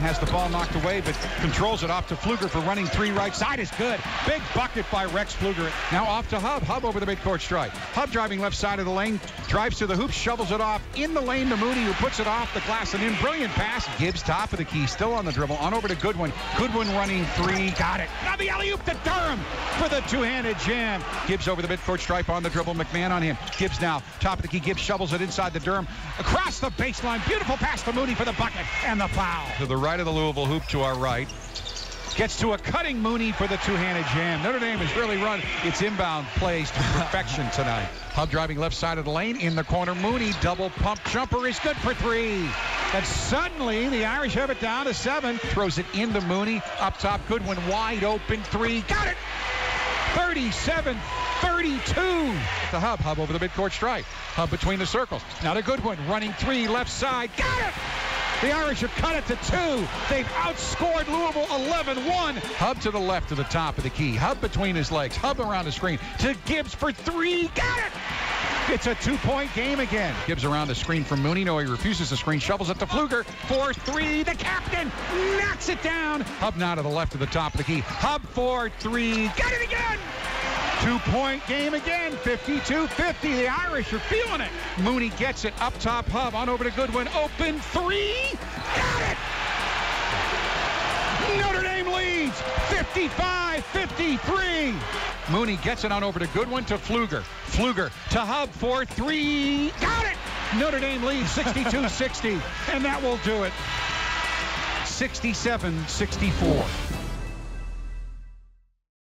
has the ball knocked away, but controls it off to Pfluger for running three right side is good. Big bucket by Rex Pfluger. Now off to Hub. Hub over the midcourt stripe. Hub driving left side of the lane, drives to the hoop, shovels it off in the lane to Mooney, who puts it off the glass and in. Brilliant pass. Gibbs top of the key, still on the dribble. On over to Goodwin. Goodwin running three. Got it. Now the alley-oop to Durham for the two-handed jam. Gibbs over the midcourt stripe on the dribble. McMahon on him. Gibbs now. Top of the key. Gibbs shovels it inside the Durham. Across the baseline. Beautiful pass to Mooney for the bucket and the foul. To the right of the Louisville hoop to our right. Gets to a cutting Mooney for the two-handed jam. Notre Dame has really run its inbound plays to perfection tonight. Hub driving left side of the lane in the corner. Mooney double pump jumper is good for three. And suddenly the Irish have it down to 7. Throws it into Mooney. Up top, Goodwin wide open three. Got it! 37-32. The Hub. Hub over the midcourt stripe. Hub between the circles. Now to Goodwin running three left side. Got it! The Irish have cut it to 2. They've outscored Louisville 11-1. Hub to the left of the top of the key. Hub between his legs. Hub around the screen to Gibbs for 3. Got it! It's a 2-point game again. Gibbs around the screen from Mooney. No, he refuses the screen. Shovels it to Pfluger for 3. The captain knocks it down. Hub now to the left of the top of the key. Hub for 3. Got it again! 2-point game again, 52-50. The Irish are feeling it. Mooney gets it up top. Hub on over to Goodwin. Open 3. Got it! Notre Dame leads 55-53. Mooney gets it on over to Goodwin to Pfluger. Pfluger to Hub for 3. Got it! Notre Dame leads 62-60. And that will do it. 67-64.